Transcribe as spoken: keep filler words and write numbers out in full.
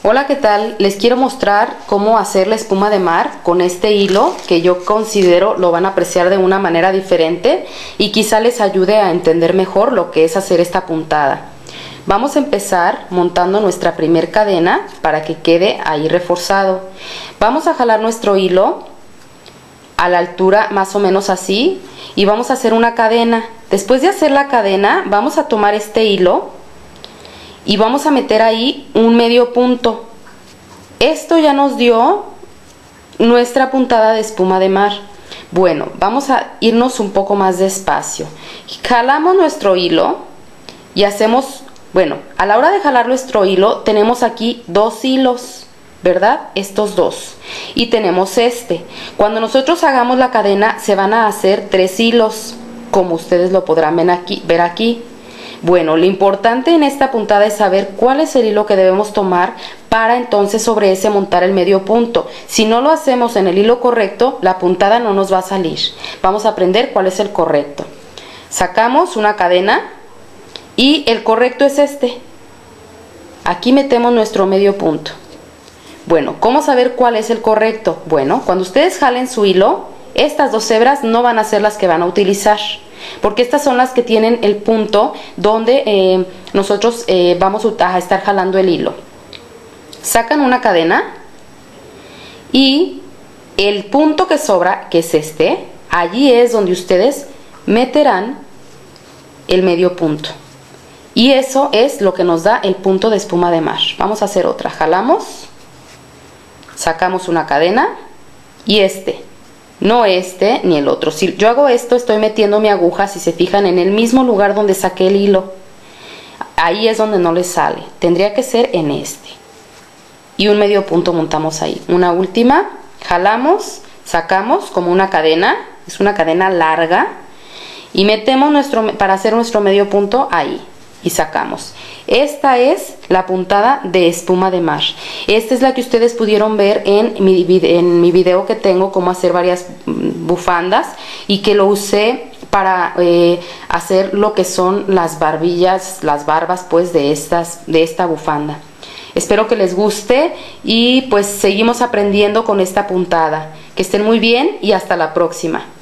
Hola, ¿qué tal? Les quiero mostrar cómo hacer la espuma de mar con este hilo que yo considero lo van a apreciar de una manera diferente y quizá les ayude a entender mejor lo que es hacer esta puntada. Vamos a empezar montando nuestra primer cadena para que quede ahí reforzado. Vamos a jalar nuestro hilo a la altura más o menos así y vamos a hacer una cadena. Después de hacer la cadena vamos a tomar este hilo y vamos a meter ahí un medio punto. Esto ya nos dio nuestra puntada de espuma de mar. Bueno, vamos a irnos un poco más despacio. Jalamos nuestro hilo y hacemos, bueno, a la hora de jalar nuestro hilo tenemos aquí dos hilos, ¿verdad? Estos dos. Y tenemos este. Cuando nosotros hagamos la cadena se van a hacer tres hilos, como ustedes lo podrán ver aquí. Ver aquí. Bueno, lo importante en esta puntada es saber cuál es el hilo que debemos tomar para entonces sobre ese montar el medio punto. Si no lo hacemos en el hilo correcto, la puntada no nos va a salir. Vamos a aprender cuál es el correcto. Sacamos una cadena y el correcto es este. Aquí metemos nuestro medio punto. Bueno, ¿cómo saber cuál es el correcto? Bueno, cuando ustedes jalen su hilo, estas dos hebras no van a ser las que van a utilizar, porque estas son las que tienen el punto donde eh, nosotros eh, vamos a estar jalando el hilo. Sacan una cadena y el punto que sobra, que es este, allí es donde ustedes meterán el medio punto. Y eso es lo que nos da el punto de espuma de mar. Vamos a hacer otra. Jalamos, sacamos una cadena y este. No este ni el otro. Si yo hago esto, estoy metiendo mi aguja, si se fijan, en el mismo lugar donde saqué el hilo. Ahí es donde no le sale. Tendría que ser en este. Y un medio punto montamos ahí. Una última. Jalamos, sacamos como una cadena. Es una cadena larga. Y metemos nuestro, para hacer nuestro medio punto ahí. Y sacamos. Esta es la puntada de espuma de mar. Esta es la que ustedes pudieron ver en mi, en mi video que tengo, cómo hacer varias bufandas, y que lo usé para eh, hacer lo que son las barbillas, las barbas pues de, estas, de esta bufanda. Espero que les guste y pues seguimos aprendiendo con esta puntada. Que estén muy bien y hasta la próxima.